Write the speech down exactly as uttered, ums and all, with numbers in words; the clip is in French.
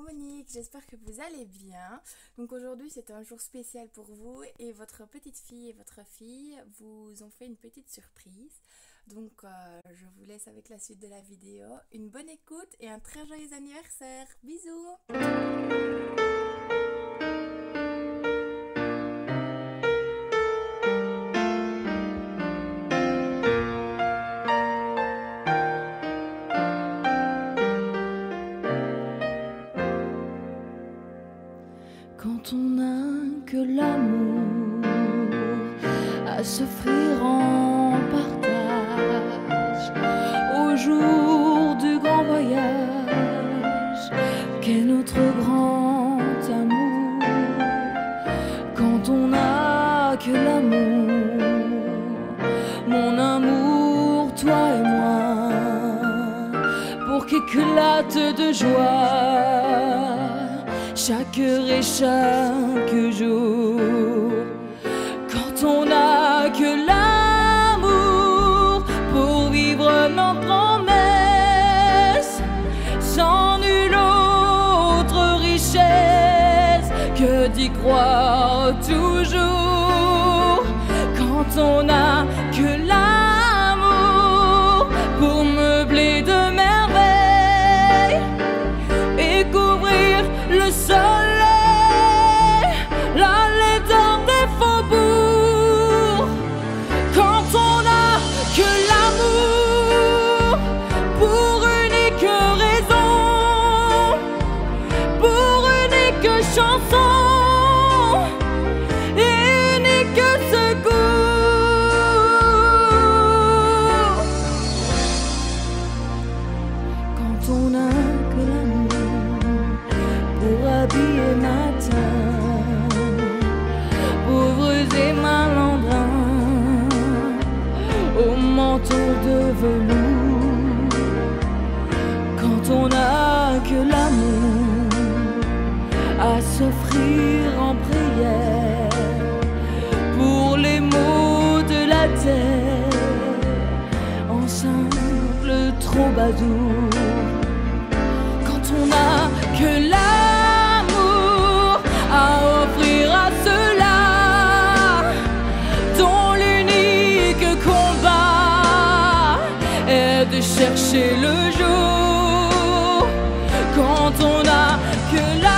Monique, j'espère que vous allez bien. Donc aujourd'hui c'est un jour spécial pour vous et votre petite fille et votre fille vous ont fait une petite surprise. Donc euh, je vous laisse avec la suite de la vidéo. Une bonne écoute et un très joyeux anniversaire. Bisous. Quand on n'a que l'amour à s'offrir en partage, au jour du grand voyage qu'est notre grand amour. Quand on n'a que l'amour, mon amour, toi et moi, pour qu'éclate de joie chaque heure et chaque jour. Quand on n'a que l'amour pour vivre nos promesses, sans nulle autre richesse que d'y croire toujours. Quand on n'a que l'amour pour meubler de merveilles et couvrir le soleil, la laideur des faubourgs. Quand on n'a que l'amour pour unique raison, pour unique chanson et unique secours. Quand on n'a que l'amour pour habiller matin, pauvres et malandrins, au manteau de velours. Quand on n'a que l'amour à s'offrir en prière pour les maux de la terre, en simple troubadour. Quand on n'a que l'amour à offrir à ceux-là dont l'unique combat est de chercher le jour. Quand on n'a que l'amour